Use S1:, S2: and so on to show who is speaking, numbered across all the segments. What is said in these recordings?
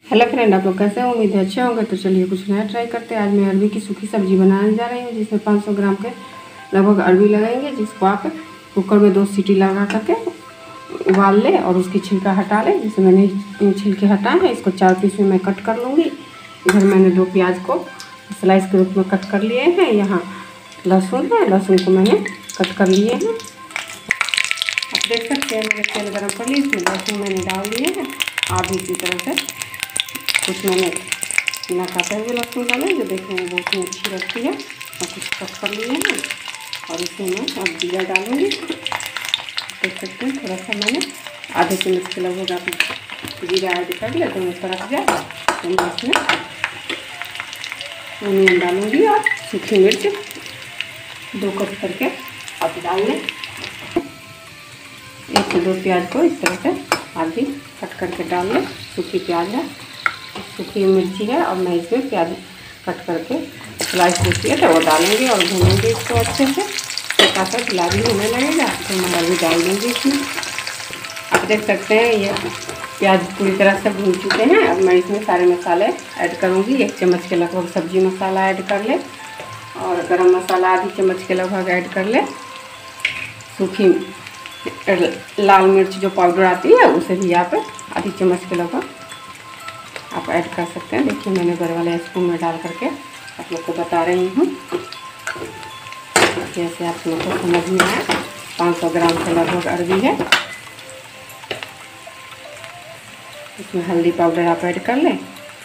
S1: Hello friend, आप लोग कैसे हैं? उम्मीद है अच्छे होंगे। तो चलिए कुछ नया ट्राई करते हैं। आज मैं अरबी की सूखी सब्जी बनाने जा रही हूँ, जिसमें 500 ग्राम के लगभग अरबी लगाएंगे, जिसको आप कुकर में 2 सीटी लगा करके उबाल ले और उसकी छिलका हटा ले। जैसे मैंने छिलके हटाए हैं, इसको 4 पीस में मैं कट कर लूँगी। इधर मैंने 2 प्याज को स्लाइस के रूप में कट कर लिए हैं। यहाँ लहसुन है, लहसुन को मैंने कट कर लिए हैं। आप देख सकते हैं मेरे तेल गर्म कर लिए, इसमें लहसुन मैंने डाल दिए हैं आधी की तरह से। कुछ मैंने बिना काटे हुए लहसुन डाले जो देखने में बहुत ही अच्छी लगती है, और कुछ कट कर लिए हैं। और इसमें मैं अब जीरा डालूँगी। देख सकते हैं थोड़ा सा मैंने आधे चम्मच के लगभग आप जीरा ऐड कर लिया, दोनों तरफ जाए। तो मैं इसमें ऑनियन डालूँगी और सूखी मिर्च 2 कट करके आप डाल लें। 1 से 2 प्याज को इस तरह से आधी कट करके डाल लें। सूखी प्याज है, सूखी मिर्ची है, और मैं इसमें प्याज कट करके स्लाइस होती है तो वो डालेंगे और भूनेंगे इसको अच्छे से। हल्का सा गुलाबी होने लगेगा तो मैं अभी डाल दूँगी इसमें। आप देख सकते हैं ये प्याज पूरी तरह से भून चुके हैं। अब मैं इसमें सारे मसाले ऐड करूँगी। 1 चम्मच के लगभग सब्जी मसाला ऐड कर ले, और गरम मसाला आधी चम्मच के लगभग ऐड कर ले। सूखी लाल मिर्च जो पाउडर आती है उसे भी आप आधी चम्मच के लगभग आप ऐड कर सकते हैं। देखिए मैंने बड़े वाले स्पून में डाल करके आप लोग को बता रही हूँ, जैसे आप लोग को समझ में आए। 500 ग्राम के लगभग अरबी है। इसमें हल्दी पाउडर आप ऐड कर लें,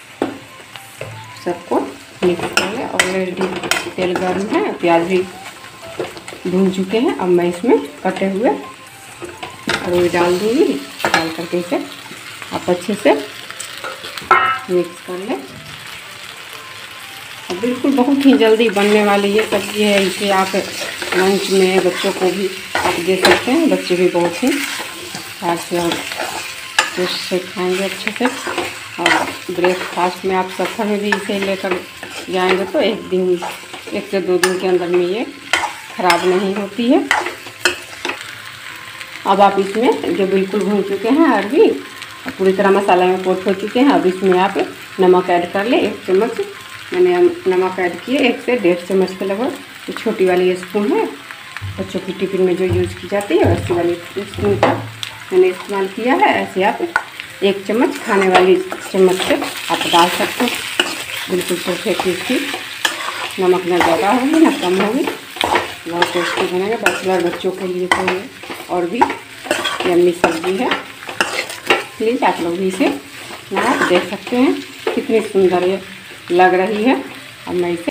S1: सबको मिक्स कर लें। ऑलरेडी तेल गर्म है, प्याज भी भून चुके हैं। अब मैं इसमें कटे हुए अरबी डाल दूँगी। डाल करके इसे आप अच्छे से मिक्स कर लें। और बिल्कुल बहुत ही जल्दी बनने वाली ये सब्ज़ी है। इसे आप लंच में बच्चों को भी आप दे सकते हैं। बच्चे भी बहुत ही प्यार से और टेस्ट से खाएँगे अच्छे से। और ब्रेकफास्ट में आप सफ़र में भी इसे लेकर जाएंगे तो 1 से 2 दिन के अंदर में ये ख़राब नहीं होती है। अब आप इसमें जो बिल्कुल भून चुके हैं अरबी, पूरी तरह मसाला में कोट हो चुके हैं। अब इसमें आप नमक ऐड कर ले। 1 चम्मच मैंने नमक ऐड किए, 1 से 1.5 चम्मच के लगभग। जो छोटी वाली स्पून है, बच्चों की टिफिन में जो यूज़ की जाती है वैसी वाली स्पून का मैंने इस्तेमाल किया है। ऐसे आप 1 चम्मच खाने वाली चम्मच से आप डाल सकते हैं। बिल्कुल परफेक्ट इसकी नमक ना ज़्यादा होगी ना कम होगी, बहुत टेस्टी बनेगा। बैचलर बच्चों के लिए तो ये और भी यम्मी सब्ज़ी है। प्लीज़ आप लोग भी इसे आप देख सकते हैं कितनी सुंदर ये लग रही है। अब मैं इसे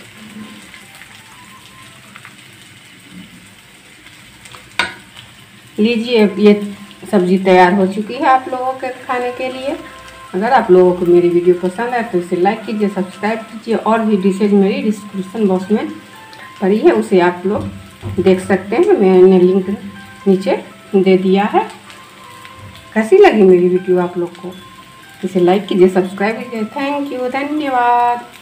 S1: लीजिए, ये सब्ज़ी तैयार हो चुकी है आप लोगों के खाने के लिए। अगर आप लोगों को मेरी वीडियो पसंद है तो इसे लाइक कीजिए, सब्सक्राइब कीजिए। और भी डिशेज मेरी डिस्क्रिप्शन बॉक्स में पड़ी है, उसे आप लोग देख सकते हैं। मैंने लिंक नीचे दे दिया है। कैसी लगी मेरी वीडियो आप लोग को? इसे लाइक कीजिए, सब्सक्राइब कीजिए। थैंक यू, धन्यवाद।